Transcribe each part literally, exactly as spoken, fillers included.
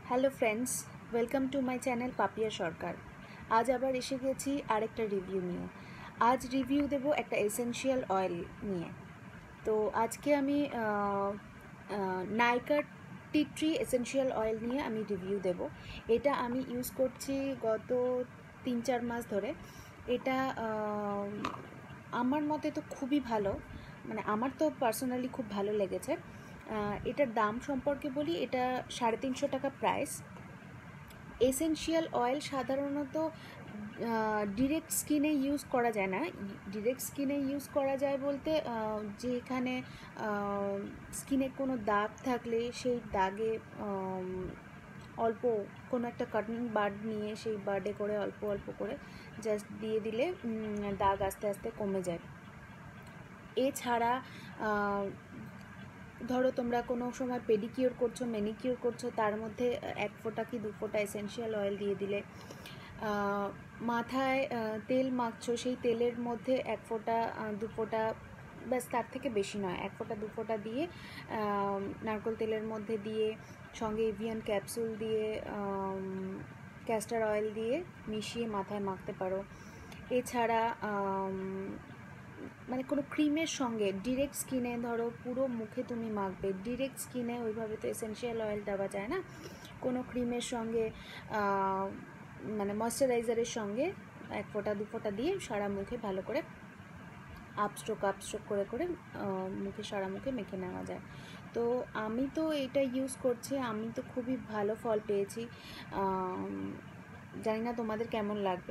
Hello friends, welcome to my channel Papiya Sarkar. আজ আবার এসে গেছি আরেকটা রিভিউ নিয়ে। আজ রিভিউ দেব একটা এসেনশিয়াল অয়েল নিয়ে। তো আজকে আমি Nykaa tea tree essential oil নিয়ে আমি রিভিউ দেব। এটা আমি ইউজ করছি গত তিন চার মাস ধরে। এটা আমার মতে তো খুবই ভালো, মানে আমার তো পার্সোনালি খুব ভালো লেগেছে। এটার দাম সম্পর্কে বলি, এটা সাড়ে তিনশো টাকা প্রাইস। এসেনশিয়াল অয়েল সাধারণত ডিরেক্ট স্কিনে ইউজ করা যায় না। ডিরেক্ট স্কিনে ইউজ করা যায় বলতে যেখানে স্কিনে কোনো দাগ থাকলে সেই দাগে অল্প কোনো একটা কটন বাড নিয়ে সেই বাডে করে অল্প অল্প করে জাস্ট দিয়ে দিলে দাগ আস্তে আস্তে কমে যায়। এছাড়া ধরো তোমরা কোনো সময় পেডিকিওর করছো, ম্যানিকিওর করছো, তার মধ্যে এক ফোঁটা কি দু ফোঁটা এসেনশিয়াল অয়েল দিয়ে দিলে। মাথায় তেল মাখছো, সেই তেলের মধ্যে এক ফোঁটা দু ফোঁটা, ব্যাস তার থেকে বেশি নয়, এক ফোঁটা দু ফোঁটা দিয়ে নারকেল তেলের মধ্যে দিয়ে সঙ্গে এভিয়ান ক্যাপসুল দিয়ে ক্যাস্টার অয়েল দিয়ে মিশিয়ে মাথায় মাখতে পারো। এছাড়া মানে কোনো ক্রিমের সঙ্গে ডিরেক্ট স্কিনে, ধরো পুরো মুখে তুমি মাখবে, ডিরেক্ট স্কিনে ওইভাবে তো এসেনশিয়াল অয়েল দেওয়া যায় না। কোনো ক্রিমের সঙ্গে মানে ময়শ্চারাইজারের সঙ্গে এক ফোঁটা দু ফোঁটা দিয়ে সারা মুখে ভালো করে আপস্ট্রোক আপস্ট্রোক করে করে মুখে সারা মুখে মেখে নেওয়া যায়। তো আমি তো এটা ইউজ করছি, আমি তো খুবই ভালো ফল পেয়েছি। জানি না তোমাদের কেমন লাগবে,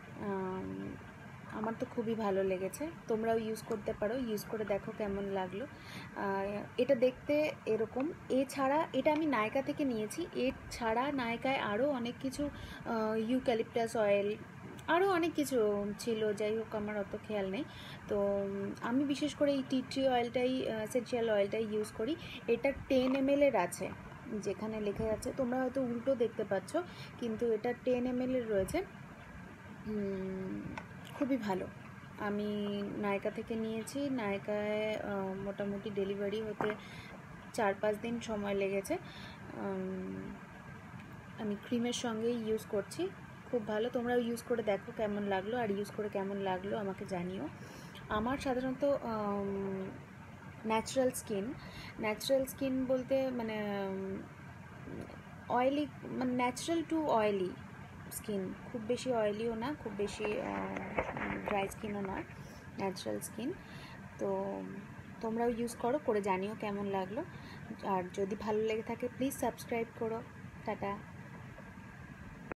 আমার তো খুবই ভালো লেগেছে। তোমরাও ইউজ করতে পারো, ইউজ করে দেখো কেমন লাগলো। এটা দেখতে এরকম। এছাড়া এটা আমি নাইকা থেকে নিয়েছি। এছাড়া নাইকায় আরও অনেক কিছু, ইউক্যালিপটাস অয়েল, আরও অনেক কিছু ছিল, যাই হোক আমার অত খেয়াল নেই। তো আমি বিশেষ করে এই টি ট্রি অয়েলটাই, এসেনশিয়াল অয়েলটাই ইউজ করি। এটা টেন এম এল এর আছে, যেখানে লেখা আছে, তোমরা হয়তো উল্টো দেখতে পাচ্ছ, কিন্তু এটা টেন এম এল এর রয়েছে। খুবই ভালো। আমি নাইকা থেকে নিয়েছি। নাইকায় মোটামুটি ডেলিভারি হতে চার পাঁচ দিন সময় লেগেছে। আমি ক্রিমের সঙ্গেই ইউজ করছি, খুব ভালো। তোমরাও ইউজ করে দেখো কেমন লাগলো, আর ইউজ করে কেমন লাগলো আমাকে জানিও। আমার সাধারণত ন্যাচারাল স্কিন, ন্যাচারাল স্কিন বলতে মানে অয়েলি, মানে ন্যাচারাল টু অয়েলি স্কিন, খুব বেশি অয়েলিও না, খুব বেশি ড্রাই স্কিনও নয়, ন্যাচারাল স্কিন। তো তোমরাও ইউজ করো, করে জানিও কেমন লাগলো। আর যদি ভালো লেগে থাকে প্লিজ সাবস্ক্রাইব করো। টাটা।